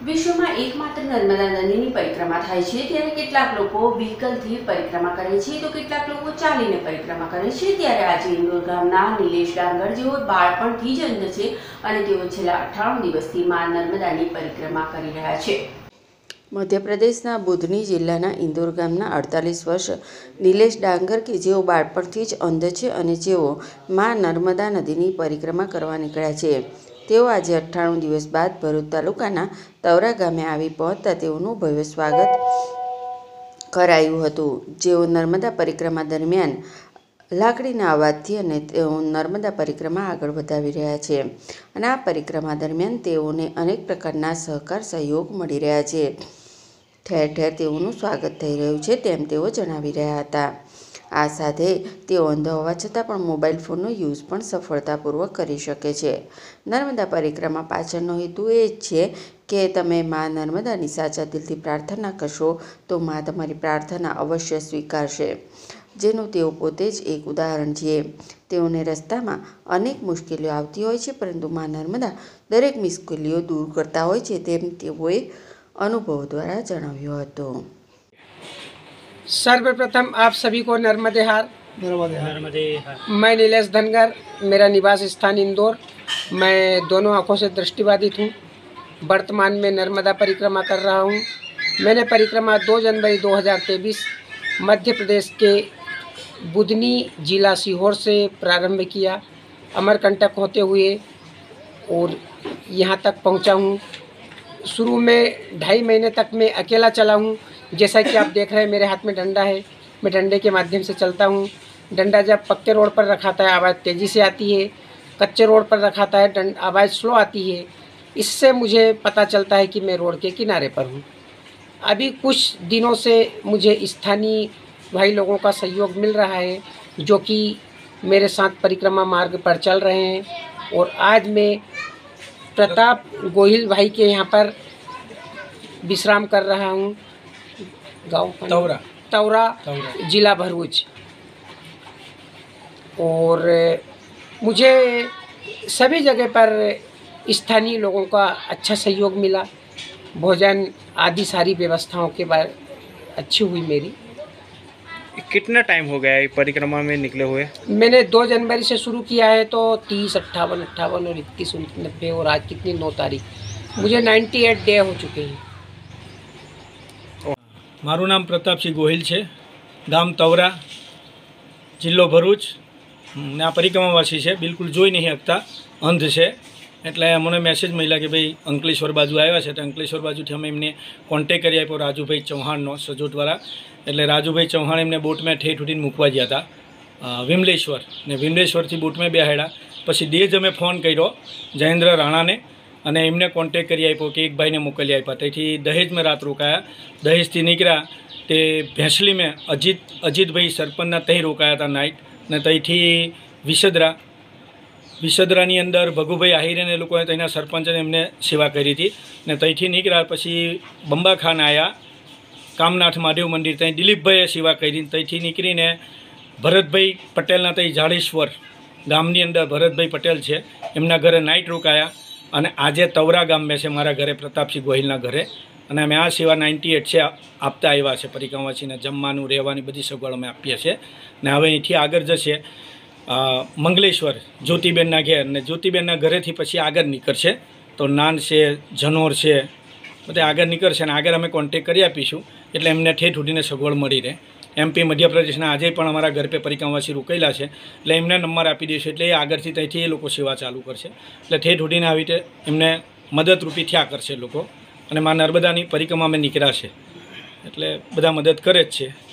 વિશ્વમાં એકમાત્ર નર્મદા નદીની પરિક્રમા થાય છે ત્યારે કેટલાક લોકો વ્હીકલથી પરિક્રમા કરે છે તો કેટલાક લોકો ચાલીને પરિક્રમા કરે છે। ત્યારે આજે ઇન્દોર ગામના નિલેશ ડાંગર જેઓ બાળપણથી જ અંધ છે અને તેઓ છેલ્લા 98 દિવસથી માં નર્મદાની પરિક્રમા કરી રહ્યા છે। મધ્યપ્રદેશના બુધની જિલ્લાના ઇન્દોર ગામના 48 વર્ષ નિલેશ ડાંગર કે જેઓ બાળપણથી જ અંધ છે અને જેઓ માં નર્મદા નદીની પરિક્રમા કરવા નીકળ્યા છે। તેઓ આજે 98 દિવસ બાદ ભરૂચ તાલુકાના તવરા ગામે આવી પહોંચતા તેઓનું ભવ્ય સ્વાગત કરાયું હતું। જેઓ નર્મદા પરિક્રમા દરમિયાન લાકડીના અવાજથી અને તેઓ નર્મદા પરિક્રમા આગળ વધાવી રહ્યા છે અને આ પરિક્રમા દરમિયાન તેઓને અનેક પ્રકારના સહકાર સહયોગ મળી રહ્યા છે। ઠેર ઠેર તેઓનું સ્વાગત થઈ રહ્યું છે તેમ તેઓ જણાવી રહ્યા હતા। આ સાથે તેઓ અંધ હોવા છતાં પણ મોબાઈલ ફોનનો યુઝ પણ સફળતાપૂર્વક કરી શકે છે। નર્મદા પરિક્રમા પાછળનો હેતુ એ જ છે કે તમે માં નર્મદાની સાચા દિલથી પ્રાર્થના કરશો તો માં તમારી પ્રાર્થના અવશ્ય સ્વીકારશે, જેનું તેઓ પોતે જ એક ઉદાહરણ છે। તેઓને રસ્તામાં અનેક મુશ્કેલીઓ આવતી હોય છે પરંતુ માં નર્મદા દરેક મુશ્કેલીઓ દૂર કરતા હોય છે તેમ તેઓએ अनुभव द्वारा जणाव्યું હતું। सर्वप्रथम आप सभी को नर्मदे हार। मैं नीलेश धनगर, मेरा निवास स्थान इंदौर। मैं दोनों आँखों से दृष्टिबाधित हूँ। वर्तमान में नर्मदा परिक्रमा कर रहा हूँ। मैंने परिक्रमा 2 जनवरी 2023 मध्य प्रदेश के बुधनी जिला सीहोर से प्रारंभ किया, अमरकंटक होते हुए और यहाँ तक पहुँचा हूँ। शुरू में 2.5 महीने तक मैं अकेला चला हूँ। जैसा कि आप देख रहे हैं मेरे हाथ में डंडा है, मैं डंडे के माध्यम से चलता हूँ। डंडा जब पक्के रोड पर रखाता है आवाज़ तेज़ी से आती है, कच्चे रोड पर रखाता है आवाज़ स्लो आती है। इससे मुझे पता चलता है कि मैं रोड के किनारे पर हूँ। अभी कुछ दिनों से मुझे स्थानीय भाई लोगों का सहयोग मिल रहा है जो कि मेरे साथ परिक्रमा मार्ग पर चल रहे हैं। और आज मैं प्रताप गोहिल भाई के यहाँ पर विश्राम कर रहा हूँ। गाँव तवरा जिला भरूच। और मुझे सभी जगह पर स्थानीय लोगों का अच्छा सहयोग मिला। भोजन आदि सारी व्यवस्थाओं के बारे अच्छी हुई मेरी। कितना टाइम हो गया है परिक्रमा में निकले हुए? मैंने 2 जनवरी से शुरू किया है तो 30, 58, 58 और 21, 90 और आज कितनी 9 तारीख, मुझे 98 डे हो चुके हैं। मारू नाम प्रताप सिंह गोहिल है, गाम तवरा, जिल्लो भरूच ने आ परिक्रमावासी है। बिल्कुल जोई नहीं सकता, अंध है। એટલે મને મેસેજ મળ્યા કે ભાઈ અંકલેશ્વર બાજુ આવ્યા છે તો અંકલેશ્વર બાજુથી અમે એમને કોન્ટેક કરી આપ્યો રાજુભાઈ ચૌહાણનો સજોટવાળા। એટલે રાજુભાઈ ચૌહાણ એમને બોટમાં ઠેઠ ઉઠીને મૂકવા ગયા હતા વિમલેશ્વર ને વિમલેશ્વરથી બોટમાં બેહાડ્યા। પછી દેજ અમે ફોન કર્યો જયેન્દ્ર રાણાને અને એમને કોન્ટેક કરી આપ્યો કે એક ભાઈને મોકલી આપ્યા। તેથી દહેજમાં રાત રોકાયા। દહેજથી નીકળ્યા તે ભેંસલી में અજીતભાઈ સરપંચના તહીં રોકાયા હતા નાઇટ ને તહીંથી વિસદરાની અંદર ભગુભાઈ આહિરે ને લોકોએ તેના સરપંચને એમને સેવા કરી હતી ને ત્યાંથી નીકળ્યા। પછી બંબાખાન આવ્યા, કામનાથ મહાદેવ મંદિર ત્યાં દિલીપભાઈએ સેવા કરી। ત્યાંથી નીકળીને ભરતભાઈ પટેલના ત્યાં જાડેશ્વર ગામની અંદર ભરતભાઈ પટેલ છે એમના ઘરે નાઇટ રોકાયા અને આજે તવરા ગામમાં છે મારા ઘરે પ્રતાપસિંહ ગોહિલના ઘરે અને અમે આ સેવા 98 છે આપતા આવ્યા છે। પરિક્રમાવાસીને જમવાનું રહેવાની બધી સગવડ અમે આપીએ છીએ ને હવે અહીંથી આગળ જશે મંગલેશ્વર જ્યોતિબેનના ઘેર ને જ્યોતિબેનના ઘરેથી પછી આગળ નીકળશે તો નાન છે, જનોર છે, બધે આગળ નીકળશે અને આગળ અમે કોન્ટેક કરી આપીશું એટલે એમને ઠેઠ ઉઠીને સગવડ મળી રહે। એમપી મધ્યપ્રદેશના આજે પણ અમારા ઘર पे પરિક્રમાવાસી રોકાયેલા છે એટલે એમને નંબર આપી દઈશું એટલે એ આગળથી ત્યાંથી એ લોકો સેવા ચાલુ કરશે। એટલે ઠેઠ ઉઠીને આવી રીતે એમને મદદરૂપી થયા કરશે લોકો અને માં નર્મદાની પરિક્રમામાં નીકળ્યા છે એટલે બધા મદદ કરે જ છે।